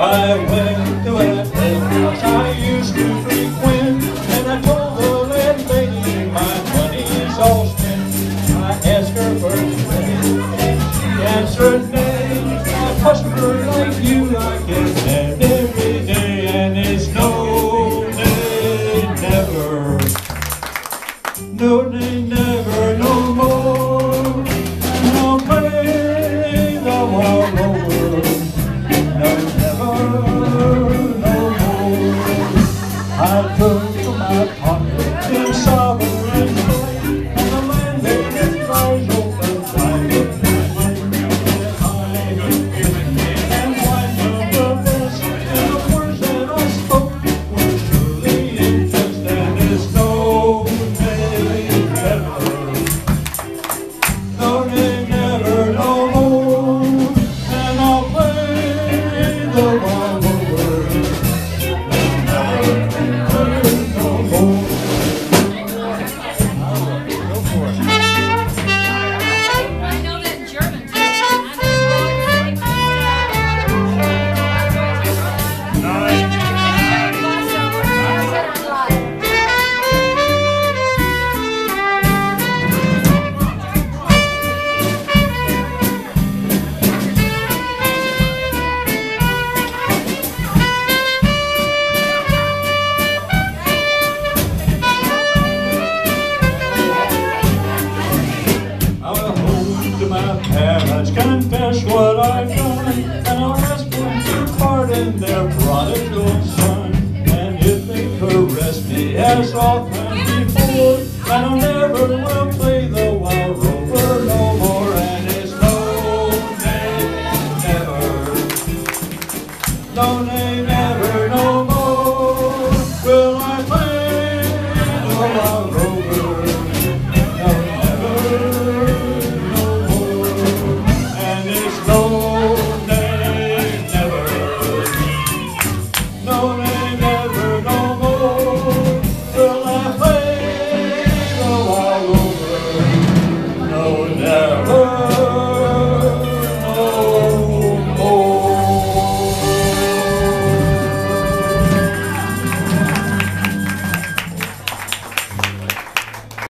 I went to a place I used to frequent, and I told the landlady my money's all spent. I asked her for credit, and she answered nay. A customer like you I can have every day, and it's no nay, never. No nay, never, no more. And I'll play the wild over. No, never, no more. I took from my pocket 10 sovereigns, and the landlady's eyes open wide. And wide of the best, and the words that I spoke were truly in jest, and it's no nay, never. No nay, never, no more. And I'll play the wild over. My parents confess what I've done, and I'll ask them to pardon their prodigal son. And if they caress me as often before, then I never will play the wild rover no more. And it's no nay, never, no nay, never.